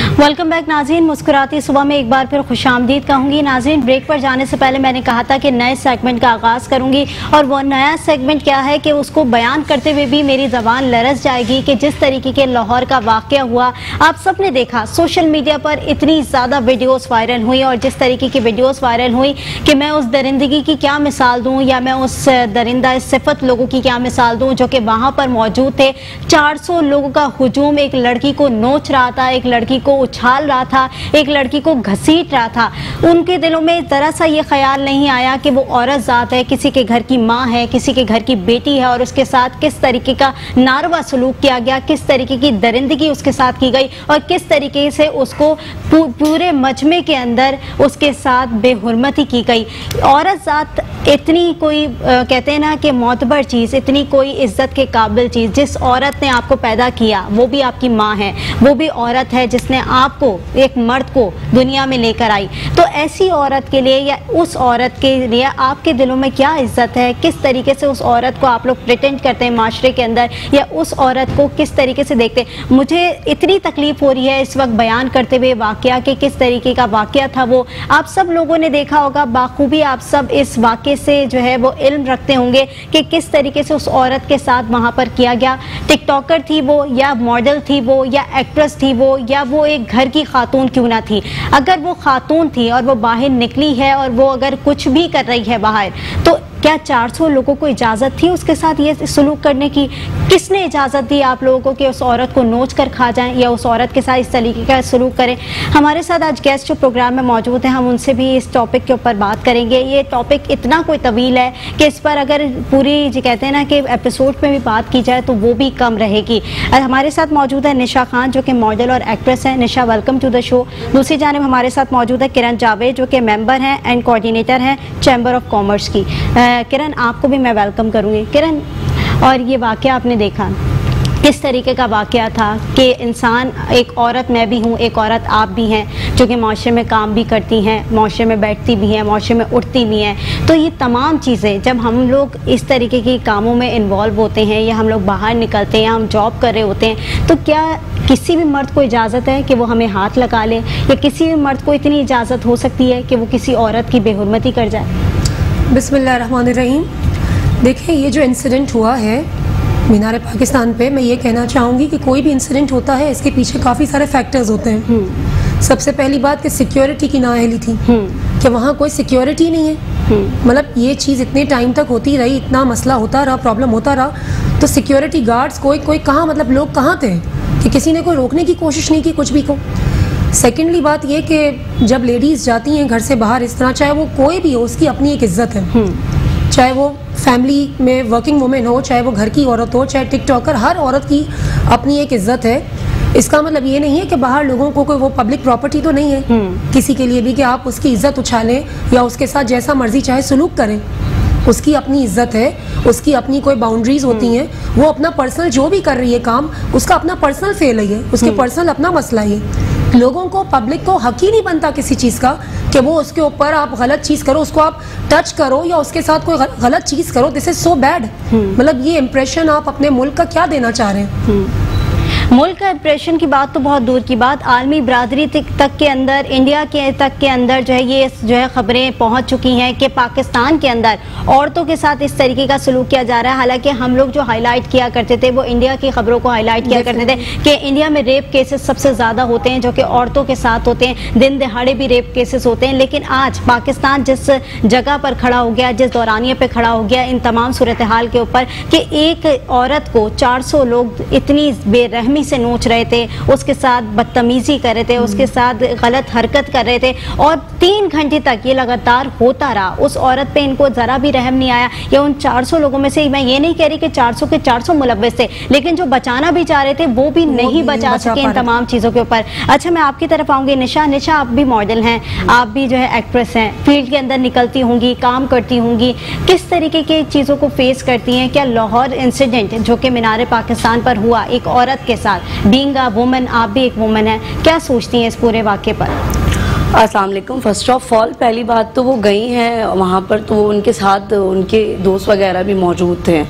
Welcome back नाज़रीन। मुस्कुराती सुबह में एक बार फिर खुशामदीद कहूँगी। नाज़रीन, ब्रेक पर जाने से पहले मैंने कहा था कि नए सेगमेंट का आगाज़ करूँगी, और वो नया सेगमेंट क्या है कि उसको बयान करते हुए भी मेरी ज़बान लरस जाएगी कि जिस तरीके के लाहौर का वाक़या हुआ, आप सब ने देखा सोशल मीडिया पर इतनी ज़्यादा वीडियोज़ वायरल हुई, और जिस तरीके की वीडियोज़ वायरल हुई कि मैं उस दरिंदगी की क्या मिसाल दूँ, या मैं उस दरिंदा सिफत लोगों की क्या मिसाल दूँ जो कि वहाँ पर मौजूद थे। 400 लोगों का हुजूम एक लड़की को नोच रहा था, एक लड़की को उछाल रहा था, एक लड़की को घसीट रहा था। उनके दिलों में जरा सा ये ख्याल नहीं आया कि वो औरत ज़ात है, किसी के घर की माँ है, किसी के घर की बेटी है, और उसके साथ किस तरीके का नारवा सलूक किया गया, किस तरीके की दरिंदगी उसके साथ की गई, और किस तरीके से उसको पूरे मजमे के अंदर उसके साथ बेहुरमती की गई। औरत ज़ात इतनी कोई कहते हैं ना कि मोतबर चीज़, इतनी कोई इज्जत के काबिल चीज़, जिस औरत ने आपको पैदा किया वो भी आपकी माँ है, वो भी औरत है जिसने आपको, एक मर्द को दुनिया में लेकर आई। तो ऐसी औरत के लिए या उस औरत के लिए आपके दिलों में क्या इज्जत है, किस तरीके से उस औरत को आप लोग प्रिटेंड करते हैं माशरे के अंदर, या उस औरत को किस तरीके से देखते हैं। मुझे इतनी तकलीफ हो रही है इस वक्त बयान करते हुए वाक़या कि किस तरीके का वाक़या था वो। आप सब लोगों ने देखा होगा बाखूबी, आप सब इस वाक़े से जो है वो इल्म रखते होंगे कि किस तरीके से उस औरत के साथ वहाँ पर किया गया। टिकटॉकर थी वो, या मॉडल थी वो, या एक्ट्रेस थी वो, या वो एक घर की खातून क्यों ना थी। अगर वो खातून थी और वो बाहर निकली है और वो अगर कुछ भी कर रही है बाहर, तो क्या 400 लोगों को इजाज़त थी उसके साथ ये सलूक करने की? किसने इजाज़त दी आप लोगों को कि उस औरत को नोच कर खा जाएं या उस औरत के साथ इस तरीके का सलूक करें? हमारे साथ आज गेस्ट जो प्रोग्राम में मौजूद हैं, हम उनसे भी इस टॉपिक के ऊपर बात करेंगे। ये टॉपिक इतना कोई तवील है कि इस पर अगर पूरी जो कहते हैं ना कि एपिसोड में भी बात की जाए तो वो भी कम रहेगी। हमारे साथ मौजूद है निशा खान जो कि मॉडल और एक्ट्रेस हैं। Nisha, welcome to the show. दूसरी जानिब हमारे साथ मौजूद है किरण जावेद जो कि मेंबर हैं एंड कोऑर्डिनेटर हैं चैम्बर ऑफ कॉमर्स की। किरण, आपको भी मैं वेलकम करूंगी। किरण, और ये वाक़या आपने देखा, किस तरीके का वाक़या था कि इंसान, एक औरत मैं भी हूँ, एक औरत आप भी हैं जो कि माशरे में काम भी करती हैं, माशरे में बैठती भी हैं, माशरे में उठती भी हैं। तो ये तमाम चीज़ें जब हम लोग इस तरीके के कामों में इन्वॉल्व होते हैं, या हम लोग बाहर निकलते हैं, या हम जॉब कर रहे होते हैं, तो क्या किसी भी मर्द को इजाज़त है कि वो हमें हाथ लगा ले, या किसी भी मर्द को इतनी इजाज़त हो सकती है कि वो किसी औरत की बेहुरमती कर जाए? बिस्मिल्लाहिर्रहमानिर्रहीम। देखिए, ये जो इंसिडेंट हुआ है मीनार पाकिस्तान पे, मैं ये कहना चाहूँगी कि कोई भी इंसिडेंट होता है इसके पीछे काफ़ी सारे फैक्टर्स होते हैं। सबसे पहली बात कि सिक्योरिटी की नाअहली थी, कि वहाँ कोई सिक्योरिटी नहीं है। मतलब ये चीज़ इतने टाइम तक होती रही, इतना मसला होता रहा, प्रॉब्लम होता रहा, तो सिक्योरिटी गार्ड्स कोई कहाँ, मतलब लोग कहाँ थे कि किसी ने कोई रोकने की कोशिश नहीं की कुछ भी को। सेकेंडली बात ये कि जब लेडीज़ जाती हैं घर से बाहर इस तरह, चाहे वो कोई भी हो, उसकी अपनी एक इज्जत है। चाहे वो फैमिली में वर्किंग वुमेन हो, चाहे वो घर की औरत हो, चाहे टिकटॉकर, हर औरत की अपनी एक इज्जत है। इसका मतलब ये नहीं है कि बाहर लोगों को कोई वो पब्लिक प्रॉपर्टी तो नहीं है किसी के लिए भी कि आप उसकी इज्जत उछालें या उसके साथ जैसा मर्जी चाहे सलूक करें। उसकी अपनी इज्जत है, उसकी अपनी कोई बाउंड्रीज होती हैं। वो अपना पर्सनल जो भी कर रही है काम, उसका अपना पर्सनल फेल है, उसके पर्सनल अपना मसला है। लोगों को, पब्लिक को हक ही नहीं बनता किसी चीज़ का कि वो उसके ऊपर आप गलत चीज़ करो, उसको आप टच करो या उसके साथ कोई गलत चीज़ करो। This is so bad. मतलब ये इम्प्रेशन आप अपने मुल्क का क्या देना चाह रहे हैं? मुल्क का इंप्रेशन की बात तो बहुत दूर की बात, आलमी बरादरी तक के अंदर, इंडिया के तक के अंदर जो है ये जो है खबरें पहुंच चुकी हैं कि पाकिस्तान के अंदर औरतों के साथ इस तरीके का सलूक किया जा रहा है। हालांकि हम लोग जो हाईलाइट किया करते थे वो इंडिया की खबरों को हाईलाइट किया करते थे कि इंडिया में रेप केसेस सबसे ज़्यादा होते हैं जो कि औरतों के साथ होते हैं, दिन दिहाड़े भी रेप केसेस होते हैं। लेकिन आज पाकिस्तान जिस जगह पर खड़ा हो गया, जिस दौरानिए पर खड़ा हो गया इन तमाम सूरत हाल के ऊपर, कि एक औरत को 400 लोग इतनी बेरहमी से नोच रहे थे, उसके साथ बदतमीजी कर रहे थे, उसके साथ गलत हरकत कर रहे थे, और 3 घंटे तक ये लगातार होता रहा। उस औरत पे इनको जरा भी रहम नहीं आया। या उन 400 लोगों में से, मैं ये नहीं कह रही कि 400 के 400 मुलव्वस थे, लेकिन जो बचाना भी चाह रहे थे वो भी नहीं बचा सके इन तमाम चीज़ों के ऊपर। अच्छा, मैं आपकी तरफ आऊँगी निशा। निशा, आप भी मॉडल हैं, आप भी जो है एक्ट्रेस हैं, फील्ड के अंदर निकलती होंगी, काम करती होंगी, किस तरीके की चीज़ों को फेस करती हैं? क्या लाहौर इंसिडेंट जो कि मीनार पाकिस्तान पर हुआ एक औरत के साथ, बीइंग अ वुमन, आप भी एक वुमन है, क्या सोचती हैं इस पूरे वाक़े पर? अस्सलाम वालेकुम। फर्स्ट ऑफ ऑल, पहली बात तो वो गई हैं वहाँ पर, तो उनके साथ उनके दोस्त वगैरह भी मौजूद थे।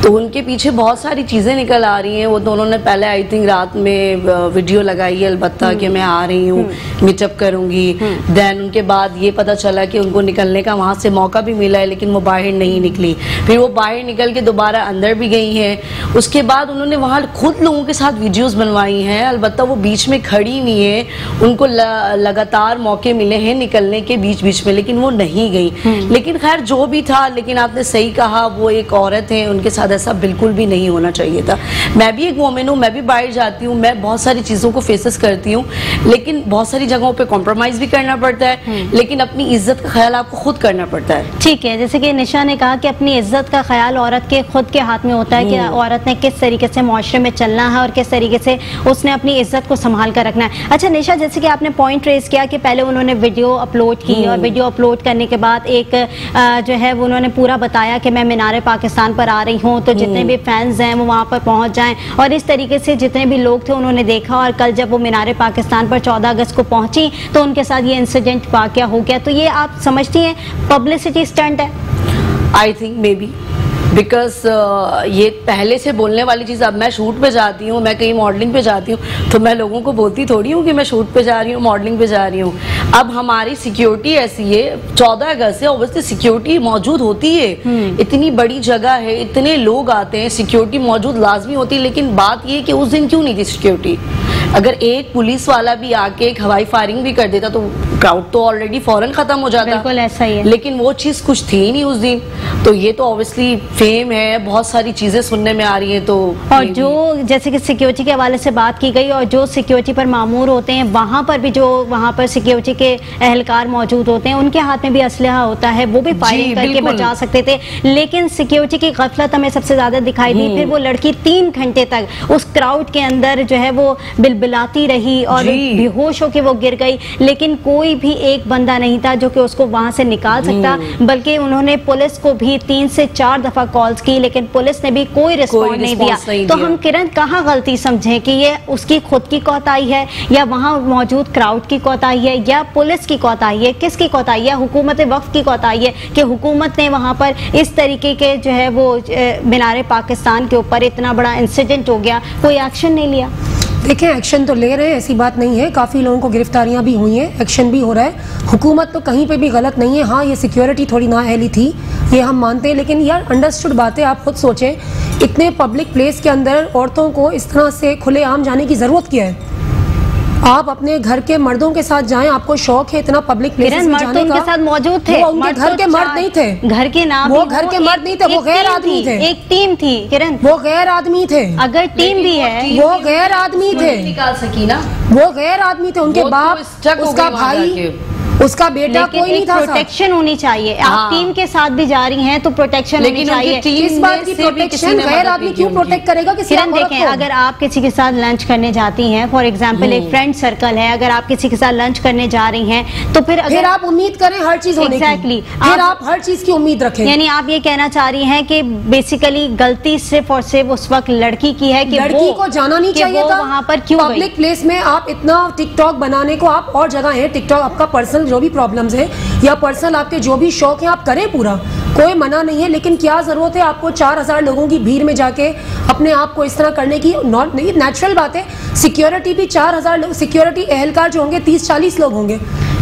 तो उनके पीछे बहुत सारी चीज़ें निकल आ रही हैं। वो दोनों ने पहले आई थिंक रात में वीडियो लगाई है अलबत्ता कि मैं आ रही हूँ, मीटअप करूँगी। देन उनके बाद ये पता चला कि उनको निकलने का वहाँ से मौका भी मिला है, लेकिन वो बाहर नहीं निकली। फिर वो बाहर निकल के दोबारा अंदर भी गई हैं। उसके बाद उन्होंने वहाँ खुद लोगों के साथ वीडियोज़ बनवाई हैं। अलबत्ता वो बीच में खड़ी हुई है, उनको लगातार मौके मिले हैं निकलने के बीच बीच में, लेकिन वो नहीं गई। लेकिन खैर जो भी था, लेकिन आपने सही कहा, वो एक औरत है, उनके साथ ऐसा बिल्कुल भी नहीं होना चाहिए था। मैं भी एक वोमेन हूँ, मैं भी बाहर जाती हूँ, मैं बहुत सारी चीज़ों को फेसेस करती हूँ, लेकिन बहुत सारी जगहों पे कॉम्प्रोमाइज़ भी करना पड़ता है, लेकिन अपनी इज्जत का ख्याल आपको खुद करना पड़ता है। ठीक है, जैसे कि निशा ने कहा कि अपनी इज्जत का ख्याल औरत के खुद के हाथ में होता है कि औरत ने किस तरीके से मुआशरे में चलना है और किस तरीके से उसने अपनी इज्जत को संभाल कर रखना है। अच्छा निशा, जैसे कि आपने पॉइंट रेज किया कि पहले उन्होंने वीडियो अपलोड की और वीडियो अपलोड करने के बाद एक जो है वो उन्होंने पूरा बताया कि मैं मीनार पाकिस्तान पर आ रही हूँ, तो जितने भी फैंस हैं वो वहाँ पर पहुँच जाएं, और इस तरीके से जितने भी लोग थे उन्होंने देखा। और कल जब वो मीनार पाकिस्तान पर 14 अगस्त को पहुंची तो उनके साथ ये इंसिडेंट वाक़या हो गया। तो ये आप समझती हैं पब्लिसिटी स्टंट है? I think maybe because ये पहले से बोलने वाली चीज़। अब मैं शूट पे जाती हूँ, मैं कहीं मॉडलिंग पे जाती हूँ, तो मैं लोगों को बोलती थोड़ी हूँ कि मैं शूट पे जा रही हूँ, मॉडलिंग पे जा रही हूँ। अब हमारी सिक्योरिटी ऐसी है, 14 अगस्त से ऑब्वियसली सिक्योरिटी मौजूद होती है। इतनी बड़ी जगह है, इतने लोग आते हैं, सिक्योरिटी मौजूद लाजमी होती है। लेकिन बात ये कि उस दिन क्यों नहीं थी सिक्योरिटी? अगर एक पुलिस वाला भी आके एक हवाई फायरिंग भी कर देता तो क्राउड तो ऑलरेडी फौरन खत्म हो जाता। बिल्कुल ऐसा ही है। लेकिन वो चीज़ कुछ थी नहीं उस दिन। तो ये तो ऑब्वियसली फेम है, बहुत सारी चीज़ें सुनने में आ रही हैं। तो और जो जैसे कि सिक्योरिटी के हवाले से बात की गई, और जो सिक्योरिटी पर मामूर होते हैं वहाँ पर भी जो वहाँ पर सिक्योरिटी के एहलकार मौजूद होते हैं, उनके हाथ में भी असलहा होता है, वो भी फायरिंग करके बचा सकते थे। लेकिन सिक्योरिटी की गफलत हमें सबसे ज्यादा दिखाई दी। फिर वो लड़की 3 घंटे तक उस क्राउड के अंदर जो है वो बिलबिलाती रही और बेहोश होकर वो गिर गई, लेकिन कोई भी एक बंदा नहीं था जो कि उसको वहां से निकाल सकता। बल्कि उन्होंने पुलिस को भी 3 से 4 दफा कॉल्स की, लेकिन पुलिस ने भी कोई रिस्पॉन्स नहीं दिया। तो हम किरण कहाँ गलती समझें कि ये उसकी खुद की कोताही है, या वहां मौजूद क्राउड की कोताही है, या पुलिस की कोताही है? किसकी कोताही है? हुकूमत वक्त की कोताही है कि हुकूमत ने वहां पर इस तरीके के जो है वो मीनार पाकिस्तान के ऊपर इतना बड़ा इंसिडेंट हो गया, कोई एक्शन नहीं लिया? देखिए, एक्शन तो ले रहे हैं, ऐसी बात नहीं है। काफ़ी लोगों को गिरफ्तारियां भी हुई हैं, एक्शन भी हो रहा है। हुकूमत तो कहीं पे भी गलत नहीं है। हाँ, ये सिक्योरिटी थोड़ी नाअहली थी, ये हम मानते हैं, लेकिन यार अंडरस्टूड बात है। आप खुद सोचें, इतने पब्लिक प्लेस के अंदर औरतों को इस तरह से खुलेआम जाने की ज़रूरत क्या है? आप अपने घर के मर्दों के साथ जाएं, आपको शौक है इतना पब्लिक प्लेसेस में जाने का। उनके साथ मौजूद थे, वो उनके घर के मर्द नहीं थे, घर के नाम वो घर के मर्द नहीं थे, वो गैर आदमी थे। एक टीम थी किरण, वो गैर आदमी थे। अगर टीम भी है, वो गैर आदमी थे, निकाल सकी ना, वो गैर आदमी थे। उनके बाप, उसका भाई, उसका बेटा कोई नहीं था। प्रोटेक्शन होनी चाहिए। आप टीम के साथ भी जा रही हैं तो प्रोटेक्शन होनी चाहिए। किस बात की प्रोटेक्शन? गैर आदमी क्यों प्रोटेक्ट करेगा किसी औरत को? देखें, अगर आप किसी के साथ लंच करने जाती हैं, फॉर एग्जांपल एक फ्रेंड सर्कल है, अगर आप किसी के साथ लंच करने जा रही हैं तो फिर आप उम्मीद करें हर चीज होने की। फिर आप हर चीज की उम्मीद रखें। यानी आप ये कहना चाह रही हैं कि बेसिकली गलती सिर्फ और सिर्फ उस वक्त लड़की की है कि लड़की को जाना नहीं चाहिए था वहां पर। क्यों पब्लिक प्लेस में आप इतना टिकटॉक बनाने को, आप और जगह है टिकटॉक, आपका पर्सनल जो भी प्रॉब्लम्स है या पर्सनल आपके जो भी शौक है आप करें, पूरा कोई मना नहीं है। लेकिन क्या जरूरत है आपको 4000 लोगों की भीड़ में जाके अपने आप को इस तरह करने की? नॉट नहीं, नेचुरल बात है। सिक्योरिटी भी 4000 लोग, सिक्योरिटी एहलकार जो होंगे 30-40 लोग होंगे।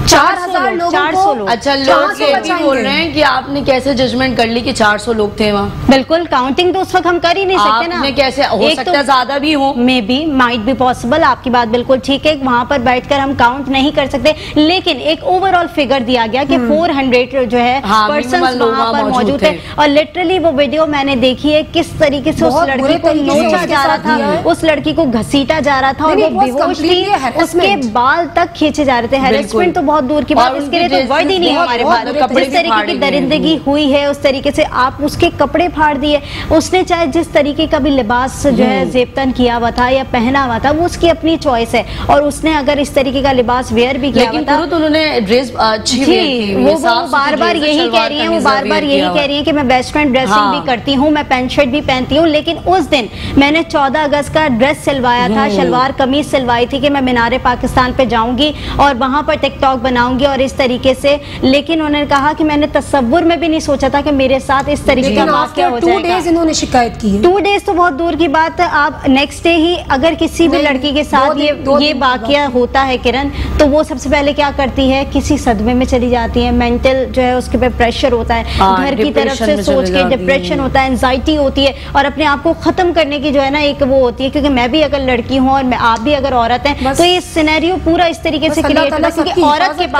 4000 लोग। अच्छा, लोग ये भी बोल रहे हैं कि आपने कैसे जजमेंट कर ली कि 400 लोग थे वहाँ? बिल्कुल, काउंटिंग तो उस वक्त हम कर ही नहीं सकते ना। आपने कैसे हो सकता है ज्यादा भी हो, maybe, might be possible. आपकी बात बिल्कुल ठीक है, वहां पर बैठकर हम काउंट नहीं कर सकते, लेकिन एक ओवरऑल फिगर दिया गया कि 400 जो है पर्सन्स वहां पर मौजूद है। और लिटरली वो वीडियो मैंने देखी है, किस तरीके से उस लड़की को नोचा जा रहा था, उस लड़की को घसीटा जा रहा था, और वो बेहोश थी, उसके बाल तक खींचे जा रहे थे। हैरेसमेंट तो बहुत दूर की बात, इसके लिए तो वर्ड ही नहीं हमारे पास। जिस तरीके की दरिंदगी हुई है उस तरीके से आप उसके कपड़े फाड़ दिए। उसने चाहे जिस तरीके का भी लिबास जो है जेबतन किया हुआ था या पहना हुआ था, वो उसकी अपनी चॉइस है। और उसने अगर इस तरीके का लिबास वेयर भी किया हुआ था, उन्होंने ड्रेस अच्छी वो बार बार यही कह रही है, वो बार बार यही कह रही है कि मैं वेस्टर्न ड्रेसिंग भी करती हूँ, मैं पैंट शर्ट भी पहनती हूँ। लेकिन उस दिन मैंने 14 अगस्त का ड्रेस सिलवाया था, शलवार कमीज सिलवाई थी कि मैं मीनार पाकिस्तान पे जाऊंगी और वहां पर टिकटॉक बनाऊंगी और इस तरीके से, लेकिन उन्होंने कहा कि मैंने तसव्वुर में भी नहीं सोचा था कि मेरे साथ इस तरीके का वाकया हो जाएगा। 2 डेज इन्होंने शिकायत की है। 2 डेज तो बहुत दूर की बात है, आप नेक्स्ट डे ही अगर किसी भी लड़की के साथ ये वाकया होता है किरण, तो वो सबसे पहले क्या करती है, किसी सदमे में चली जाती है, मेंटल जो है उसके पे प्रेशर होता है, घर की तरफ से सोच के डिप्रेशन होता है, एंजाइटी होती है और अपने आप को खत्म करने की जो है ना एक वो होती है। क्योंकि मैं भी अगर लड़की हूँ और आप भी अगर औरत हैं तो ये सिनेरियो पूरा इस तरीके से क्रिएट होता है, क्योंकि औरत के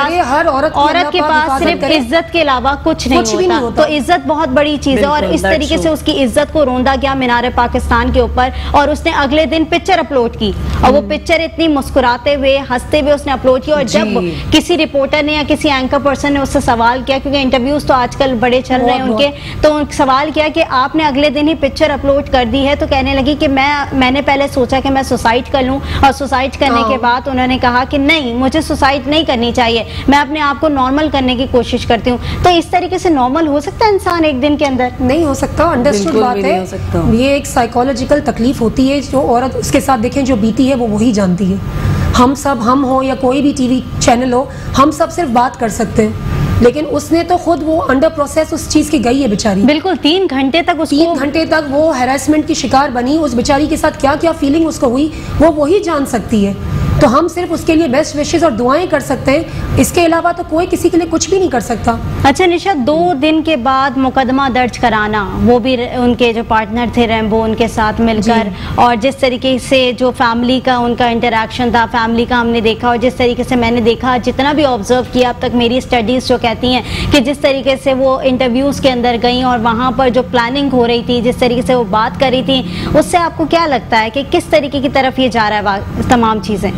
पास सिर्फ इज्जत के अलावा कुछ नहीं होता। तो इज्जत बहुत बड़ी चीज है और इस तरीके से उसकी इज्जत को रोंदा गया मीनार पाकिस्तान के ऊपर। और उसने अगले दिन पिक्चर अपलोड की और वो पिक्चर इतनी मुस्कुराते हुए हंसते हुए उसने अपलोड की। और जब किसी रिपोर्टर ने या किसी एंकर पर्सन ने उससे सवाल किया, क्योंकि इंटरव्यूज तो आजकल बड़े चल रहे हैं उनके, तो सवाल किया कि आपने अगले दिन ही पिक्चर अपलोड कर दी है, तो कहने लगी कि मैंने पहले सोचा कि मैं सुसाइड कर लूं और सुसाइड करने के बाद उन्होंने कहा कि नहीं, मुझे सुसाइड नहीं करनी चाहिए, मैं अपने आप को नॉर्मल करने की कोशिश करती हूँ। तो इस तरीके से नॉर्मल हो सकता है इंसान एक दिन के अंदर? नहीं हो सकता, अंडरस्टूड बात है। ये एक साइकोलॉजिकल तकलीफ होती है जो औरत उसके साथ देखें जो बीती है वो वही जानती है। हम हो या कोई भी टीवी चैनल हो, हम सब सिर्फ बात कर सकते हैं, लेकिन उसने तो खुद वो अंडर प्रोसेस उस चीज की गई है बेचारी। बिल्कुल 3 घंटे तक 3 घंटे तक वो हैरेसमेंट की शिकार बनी। उस बेचारी के साथ क्या क्या फीलिंग उसको हुई वो वही जान सकती है। तो हम सिर्फ उसके लिए बेस्ट विशेस और दुआएं कर सकते हैं, इसके अलावा तो कोई किसी के लिए कुछ भी नहीं कर सकता। अच्छा निशा, 2 दिन के बाद मुकदमा दर्ज कराना, वो भी उनके जो पार्टनर थे रैम्बो उनके साथ मिलकर, और जिस तरीके से जो फैमिली का उनका इंटरेक्शन था, फैमिली का हमने देखा, और जिस तरीके से मैंने देखा जितना भी ऑब्जर्व किया अब तक, मेरी स्टडीज जो कहती हैं कि जिस तरीके से वो इंटरव्यूज के अंदर गई और वहाँ पर जो प्लानिंग हो रही थी, जिस तरीके से वो बात कर रही थी, उससे आपको क्या लगता है कि किस तरीके की तरफ ये जा रहा है तमाम चीजें?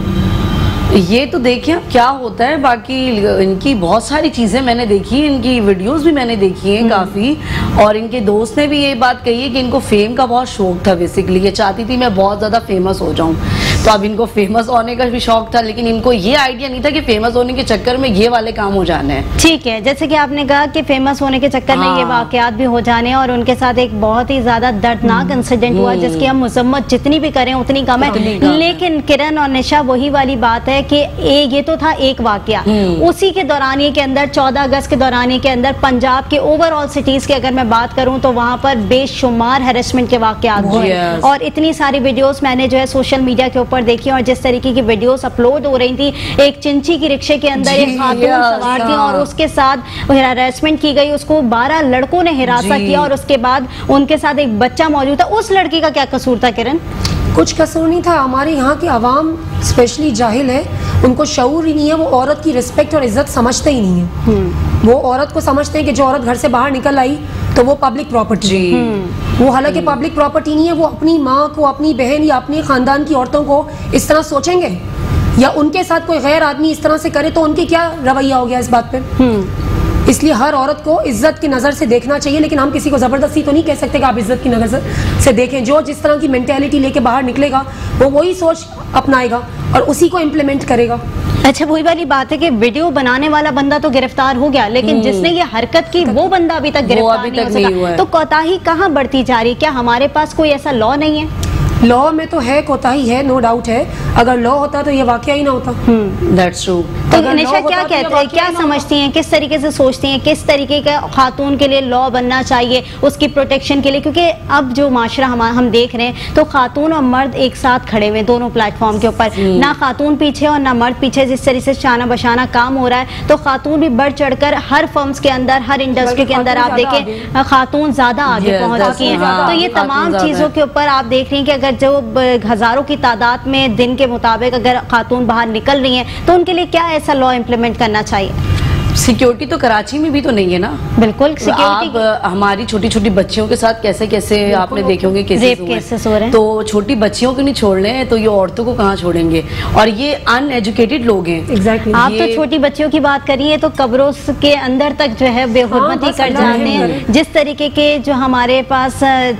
ये तो देखिए क्या होता है। बाकी इनकी बहुत सारी चीजें मैंने देखी, इनकी वीडियोस भी मैंने देखी हैं काफी, और इनके दोस्त ने भी ये बात कही है कि इनको फेम का बहुत शौक था। बेसिकली ये चाहती थी मैं बहुत ज्यादा फेमस हो जाऊं, तो अब इनको फेमस होने का भी शौक था, लेकिन इनको ये आइडिया नहीं था कि फेमस होने के चक्कर में ये वाले काम हो जाने हैं। ठीक है, जैसे कि आपने कहा कि फेमस होने के चक्कर में ये वाकयात भी हो जाने, और उनके साथ एक बहुत ही ज्यादा दर्दनाक इंसिडेंट हुआ जिसकी हम मजम्मत जितनी भी करें उतनी कम है। लेकिन किरण और निशा वही वाली बात है कि ये तो था एक वाकया, उसी के दौरानिए के अंदर 14 अगस्त के दौरानिए के अंदर पंजाब के ओवरऑल सिटीज की अगर मैं बात करूं तो वहां पर बेशुमार हैरेसमेंट के वाकयात हुए, और इतनी सारी वीडियोस मैंने जो है सोशल मीडिया के ऊपर देखी, और जिस तरीके की वीडियोस अपलोड हो रही थी, एक चिंची की रिक्शे के अंदर एक खातून सवार थी और उसके साथ हैरेसमेंट की गई, उसको 12 लड़कों ने हिरासत किया, और उसके बाद उनके साथ एक बच्चा मौजूद था। उस लड़की का क्या कसूर था किरण? कुछ कसूर नहीं था। हमारे यहाँ की आवाम स्पेशली जाहिल है, उनको शऊर ही नहीं है, वो औरत की रिस्पेक्ट और इज्जत समझते ही नहीं है। वो औरत को समझते हैं कि जो औरत घर से बाहर निकल आई तो वो पब्लिक प्रॉपर्टी है। वो हालांकि पब्लिक प्रॉपर्टी नहीं है। वो अपनी माँ को, अपनी बहन या अपने खानदान की औरतों को इस तरह सोचेंगे, या उनके साथ कोई गैर आदमी इस तरह से करे तो उनकी क्या रवैया हो गया इस बात पे। इसलिए हर औरत को इज्जत की नज़र से देखना चाहिए, लेकिन हम किसी को ज़बरदस्ती तो नहीं कह सकते कि आप इज्जत की नज़र से देखें। जो जिस तरह की मेंटेलिटी लेके बाहर निकलेगा वो वही सोच अपनाएगा और उसी को इम्प्लीमेंट करेगा। अच्छा, वही वाली बात है कि वीडियो बनाने वाला बंदा तो गिरफ्तार हो गया, लेकिन जिसने ये हरकत की वो बंदा अभी तक गिरफ्तार नहीं हो सका। तो कोताही कहाँ बढ़ती जा रही? क्या हमारे पास कोई ऐसा लॉ नहीं है? लॉ में तो है, कोताही है, नो डाउट है। अगर लॉ होता तो ये वाकया ही ना होता। That's true. तो निशा क्या कहते हैं, क्या समझती हैं, किस तरीके से सोचती हैं, किस तरीके का खातून के लिए लॉ बनना चाहिए उसकी प्रोटेक्शन के लिए? क्योंकि अब जो माशरा हम देख रहे हैं तो खातून और मर्द एक साथ खड़े हुए दोनों प्लेटफॉर्म के ऊपर, ना खातून पीछे और ना मर्द पीछे। जिस तरीके से शाना बशाना काम हो रहा है तो खातून भी बढ़ चढ़कर हर फर्म्स के अंदर, हर इंडस्ट्री के अंदर आप देखें खातून ज्यादा आगे पहुंच चुकी हैं। तो ये तमाम चीजों के ऊपर आप देख रही हैं कि अगर जो हजारों की तादाद में दिन के मुताबिक अगर खातून बाहर निकल रही हैं तो उनके लिए क्या ऐसा लॉ इम्प्लीमेंट करना चाहिए? सिक्योरिटी तो कराची में भी तो नहीं है ना। बिल्कुल, सिक्योरिटी आप हमारी छोटी छोटी बच्चियों के साथ कैसे कैसे आपने देखे होंगे केसेस हो रहे हैं। तो छोटी बच्चियों को नहीं छोड़ रहे हैं तो ये औरतों को कहाँ छोड़ेंगे? और ये अनएजुकेटेड लोग हैं। एग्जैक्टली। आप तो छोटी बच्चियों की बात करिए तो कब्रों के अंदर तक जो है बेहुरमती कर जाते हैं। जिस तरीके के जो हमारे पास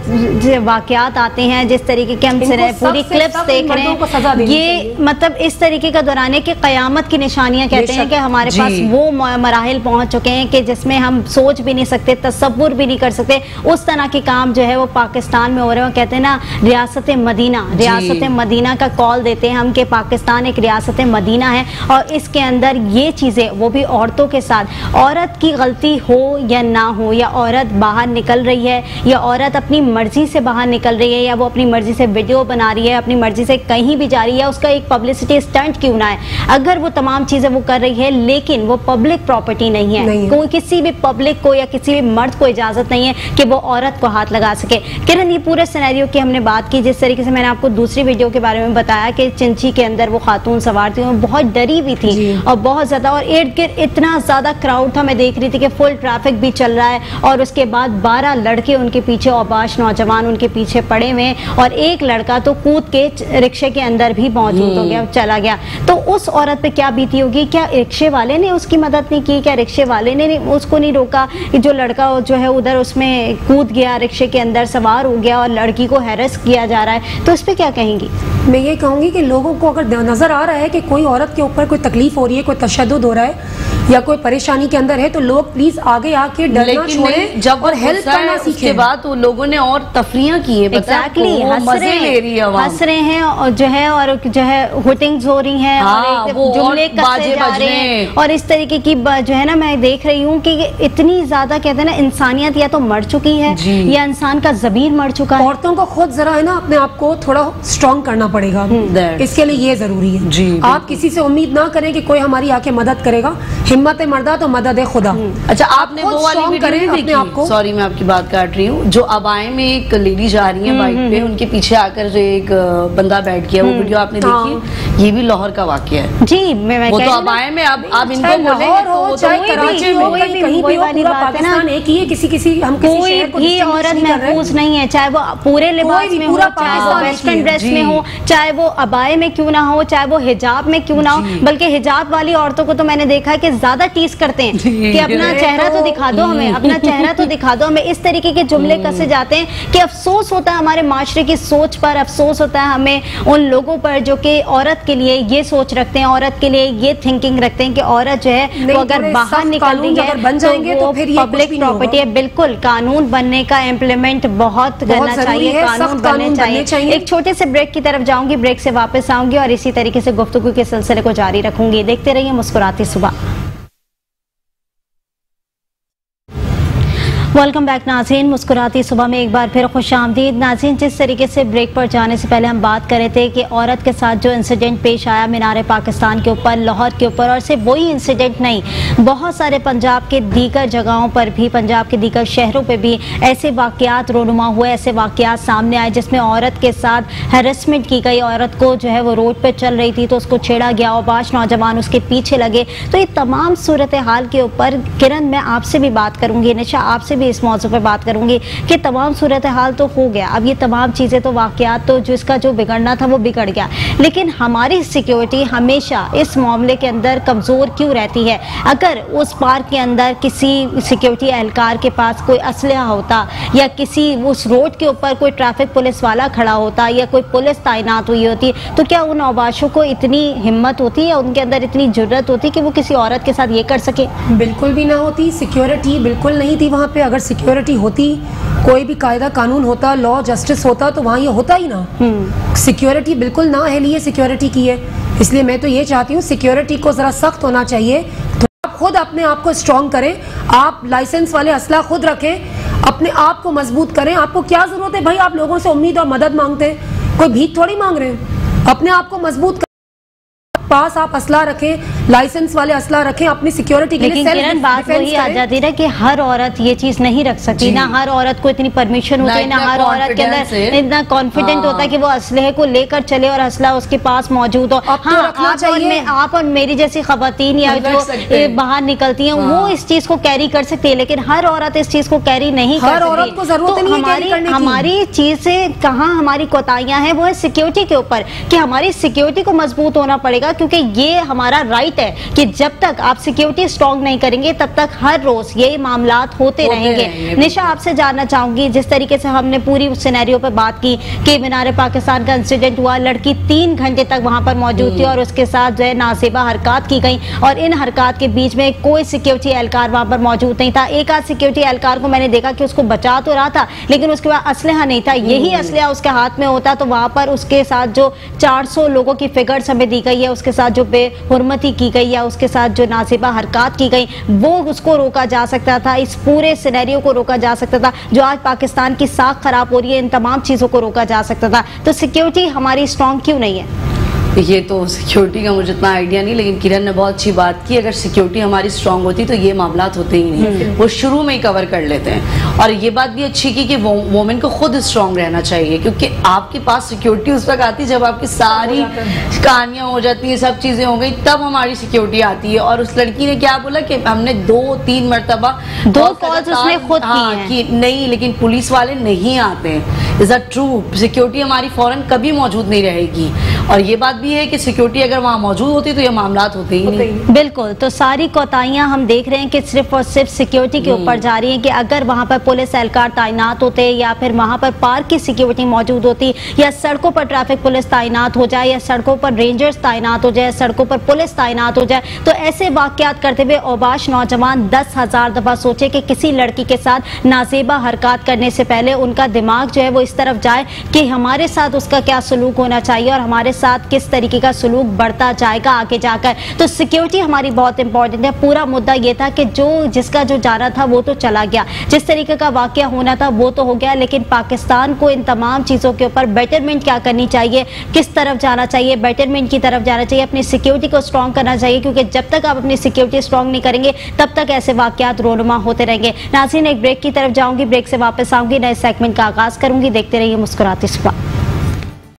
वाकयात आते हैं, जिस तरीके के हम पूरी क्लिप्स देख रहे हैं, ये मतलब इस तरीके का दौरान है कि कयामत की निशानियां कहते हैं कि हमारे पास वो मराहिल पहुंच चुके हैं कि जिसमें हम सोच भी नहीं सकते, तसव्वुर भी नहीं कर सकते। उस तरह के काम जो है वो पाकिस्तान में हो रहे हैं। कहते हैं ना रियासत मदीना का कॉल देते हैं हम कि पाकिस्तान एक रियासत मदीना है और इसके अंदर ये चीज़ें वो भी औरतों के साथ, औरत की गलती हो या ना हो, या औरत बाहर निकल रही है या औरत अपनी मर्जी से बाहर निकल रही है या वो अपनी मर्जी से वीडियो बना रही है, अपनी मर्जी से कहीं भी जा रही है, उसका एक पब्लिसिटी स्टंट क्यों ना है, अगर वो तमाम चीज़ें वो कर रही है लेकिन वो पब्लिक प्रॉपर्टी नहीं है, कोई किसी भी पब्लिक को या किसी भी मर्द को इजाज़त नहीं है कि वो औरत को हाथ लगा सके। किरण, ये पूरे सिनेरियो की हमने बात की, जिस तरीके से मैंने आपको दूसरी वीडियो के बारे में बताया कि चिंची के अंदर वो खातून सवार थी, वो बहुत डरी हुई थी और बहुत ज़्यादा, और इर्द गिर्द इतना ज़्यादा क्राउड था, मैं देख रही थी कि फुल ट्रैफिक भी चल रहा है और उसके बाद 12 लड़के उनके पीछे, औबाश नौजवान उनके पीछे पड़े हुए और एक लड़का तो कूद के रिक्शे के अंदर भी मौजूद हो गया, चला गया। तो उस औरत पे क्या बीती होगी? क्या रिक्शे वाले ने उसकी मदद नहीं की? क्या रिक्शे वाले ने उसको नहीं रोका? जो लड़का जो है उधर उसमें कूद गया, रिक्शे के अंदर सवार हो गया और लड़की को हैरेस किया जा रहा है, तो इस पे क्या कहेंगी? मैं ये कहूँगी कि लोगों को अगर नज़र आ रहा है कि कोई औरत के ऊपर कोई तकलीफ हो रही है, कोई तशद्दुद हो रहा है या कोई परेशानी के अंदर है, तो लोग प्लीज आगे आके डरना छोड़ें जब और हेल्प करना सीखें। उसके बाद तो लोगों ने और तफरियां की है, एग्जैक्टली हंस रहे हैं और जो है हुटिंग्स हो रही हैं और जुमले कसे जा रहे हैं और इस तरीके की जो है ना, मैं देख रही हूँ कि इतनी ज्यादा कहते हैं ना इंसानियत या तो मर चुकी है या इंसान का ज़मीर मर चुका है। औरतों को खुद जरा है ना अपने आप को थोड़ा स्ट्रॉन्ग करना पड़ेगा, इसके लिए ये जरूरी है। आप किसी से उम्मीद ना करें कि कोई हमारी आके मदद करेगा, हिम्मत मर्दा तो मदद है खुदा। अच्छा, आपने वो वाली वीडियो देखी? आपको सॉरी मैं आपकी बात काट रही हूँ, जो अबाए में एक लेडी जा रही है बाइक पे, उनके पीछे आकर जो एक बंदा बैठ गया, वो वीडियो आपने देखी? ये भी लाहौर का वाकया है जी। मैं वो तो अबाए में अब इनको बोले किसी हम कोई औरत महफूज नहीं है, चाहे वो पूरे लिबास में हो, चाहे वो वेस्टर्न ड्रेस में हो, चाहे वो अबाए में क्यों ना हो, चाहे वो हिजाब में क्यों ना हो। बल्कि हिजाब वाली औरतों को तो मैंने देखा है कि ज्यादा टीज करते हैं कि अपना चेहरा तो दिखा दो हमें, अपना चेहरा तो दिखा दो हमें। इस तरीके के जुमले कसे जाते हैं कि अफसोस होता है हमारे माशरे की सोच पर, अफसोस होता है हमें उन लोगों पर जो कि औरत के लिए ये सोच रखते हैं, औरत के लिए ये थिंकिंग रखते हैं कि औरत जो है वो अगर बाहर निकल रही है तो वो पब्लिक प्रॉपर्टी है। बिल्कुल, कानून बनने का इम्प्लीमेंट बहुत करना चाहिए, कानून बनने चाहिए। एक छोटे से ब्रेक की तरफ जाऊंगी, ब्रेक से वापस आऊंगी और इसी तरीके से गुफ्तगू के सिलसिले को जारी रखूंगी। देखते रहिए मुस्कुराती सुबह। वेलकम बैक नाज़रीन, मुस्कुराती सुबह में एक बार फिर खुशामदीद। नाज़रीन, जिस तरीके से ब्रेक पर जाने से पहले हम बात कर रहे थे कि औरत के साथ जो इंसिडेंट पेश आया मीनार पाकिस्तान के ऊपर, लाहौर के ऊपर, और सिर्फ वही इंसिडेंट नहीं, बहुत सारे पंजाब के दीगर जगहों पर भी, पंजाब के दीगर शहरों पर भी ऐसे वाक़यात रोनुमा हुए, ऐसे वाक़यात सामने आए जिसमें औरत के साथ हैरेसमेंट की गई। औरत को जो है वो रोड पर चल रही थी तो उसको छेड़ा गया, औबाश नौजवान उसके पीछे लगे। तो ये तमाम सूरत हाल के ऊपर किरण मैं आपसे भी बात करूँगी, निशा आपसे इस मौजू पर बात करूंगी कि तमाम सूरत हाल तो हो गया, अब ये तमाम चीज़ें तो वाकयात तो जिसका जो बिगड़ना था वो बिगड़ गया, लेकिन हमारी सिक्योरिटी हमेशा इस मामले के अंदर कमज़ोर क्यों रहती है? अगर उस पार्क के अंदर किसी सिक्योरिटी एहलकार के पास कोई असलहा होता या किसी उस रोड के ऊपर कोई ट्रैफिक पुलिस वाला खड़ा होता या कोई पुलिस तैनात हुई होती, तो क्या उन औबाशों को इतनी हिम्मत होती या उनके अंदर इतनी जुर्रत होती कि वो किसी औरत के साथ ये कर सके? बिल्कुल भी ना होती। सिक्योरिटी बिल्कुल नहीं थी वहाँ पे। अगर सिक्योरिटी होती, कोई भी कायदा कानून होता, लॉ जस्टिस होता, तो वहाँ ये होता ही ना। सिक्योरिटी बिल्कुल ना है, लिए सिक्योरिटी की है। इसलिए मैं तो ये चाहती हूँ सिक्योरिटी को ज़रा सख्त होना चाहिए। तो आप खुद अपने आप को स्ट्रॉन्ग करें, आप लाइसेंस वाले असला खुद रखें, अपने आप को मजबूत करें। आपको क्या ज़रूरत है भाई? आप लोगों से उम्मीद और मदद मांगते हैं, कोई भीख थोड़ी मांग रहे हैं। अपने आप को मजबूत पास आप असला रखें, लाइसेंस वाले असला रखें अपनी सिक्योरिटी के लिए। लेकिन बात वही आ जाती है कि हर औरत ये चीज नहीं रख सकती, ना हर औरत को इतनी परमिशन होती है, ना हर औरत के अंदर इतना कॉन्फिडेंट होता है कि वो असलहे को लेकर चले और असला उसके पास मौजूद हो। आप और मेरी जैसी खवातीन या जो बाहर निकलती हैं वो इस चीज को कैरी कर सकती है, लेकिन हर औरत इस चीज को कैरी नहीं कर सकती। औरत को जरूरत नहीं है। हमारी चीज से कहाँ हमारी कोताहियां हैं, वो है सिक्योरिटी के ऊपर, कि हमारी सिक्योरिटी को मजबूत होना पड़ेगा, क्योंकि ये हमारा राइट है कि जब तक आप सिक्योरिटी स्ट्रॉन्ग नहीं करेंगे तब तक हर रोज ये मामलात होते रहेंगे। निशा, आपसे जानना चाहूंगी, जिस तरीके से हमने पूरी उस सिनेरियो पर बात की कि मीनार पाकिस्तान का इंसिडेंट हुआ, लड़की 3 घंटे तक वहां पर मौजूद थी और उसके साथ जो है नासेबा हरकत की गई और इन हरकत के बीच में कोई सिक्योरिटी एहलकार वहां पर मौजूद नहीं था। एक आध सिक्योरिटी एहलकार को मैंने देखा कि उसको बचा तो रहा था, लेकिन उसके बाद असलहा नहीं था। यही असलहा उसके हाथ में होता तो वहां पर उसके साथ जो 400 लोगों की फिगर्स हमें दी गई है, उसके साथ जो बेहुरमती की गई है, उसके साथ जो नासिबा हरकत की गई, वो उसको रोका जा सकता था। इस पूरे सिनेरियो को रोका जा सकता था। जो आज पाकिस्तान की साख खराब हो रही है, इन तमाम चीजों को रोका जा सकता था। तो सिक्योरिटी हमारी स्ट्रॉन्ग क्यों नहीं है? ये तो सिक्योरिटी का मुझे इतना आइडिया नहीं, लेकिन किरण ने बहुत अच्छी बात की। अगर सिक्योरिटी हमारी स्ट्रांग होती तो ये मामला होते ही नहीं, वो शुरू में ही कवर कर लेते हैं। और ये बात भी अच्छी की कि वोमेन को खुद स्ट्रांग रहना चाहिए, क्योंकि आपके पास सिक्योरिटी उस वक्त आती है जब आपकी सारी कहानियां हो जाती हैं, सब चीजें हो गई, तब हमारी सिक्योरिटी आती है। और उस लड़की ने क्या बोला कि हमने 2-3 मरतबा 2 कॉल्स उसने खुद की नहीं, लेकिन पुलिस वाले नहीं आते। Is that true? सिक्योरिटी हमारी फौरन कभी मौजूद नहीं रहेगी। और ये बात भी है कि सिक्योरिटी अगर वहाँ मौजूद होती तो ये मामलात होते ही नहीं। बिल्कुल। तो सारी कोताहियां हम देख रहे हैं कि सिर्फ और सिर्फ सिक्योरिटी के ऊपर जा रही हैं कि अगर वहाँ पर पुलिस एहलकार तैनात होते या फिर वहाँ पर पार्क की सिक्योरिटी मौजूद होती या सड़कों पर ट्रैफिक पुलिस तैनात हो जाए या सड़कों पर रेंजर्स तैनात हो जाए, सड़कों पर पुलिस तैनात हो जाए, तो ऐसे वाकयात करते हुए औबाश नौजवान 10,000 दफा सोचे कि किसी लड़की के साथ नाजेबा हरकत करने से पहले उनका दिमाग जो है वो इस तरफ जाए कि हमारे साथ उसका क्या सलूक होना चाहिए और हमारे साथ किस तरीके का सलूक बढ़ता जाएगा आगे जाकर। तो सिक्योरिटी हमारी बहुत इंपॉर्टेंट है। पूरा मुद्दा ये था कि जिसका जो जाना था वो तो चला गया, जिस तरीके का वाकया होना था वो तो हो गया, लेकिन पाकिस्तान को इन तमाम चीज़ों के ऊपर बेटरमेंट क्या करनी चाहिए, किस तरफ जाना चाहिए, बेटरमेंट की तरफ जाना चाहिए, अपनी सिक्योरिटी को स्ट्रॉन्ग करना चाहिए, क्योंकि जब तक आप अपनी सिक्योरिटी स्ट्रॉन्ग नहीं करेंगे तब तक ऐसे वाकयात रोनुमा होते रहेंगे। नाज़रीन, एक ब्रेक की तरफ जाऊंगी, ब्रेक से वापस आऊंगी, नए सेगमेंट का आगाज करूंगी। देखते रहिए मुस्कुराती सुबह।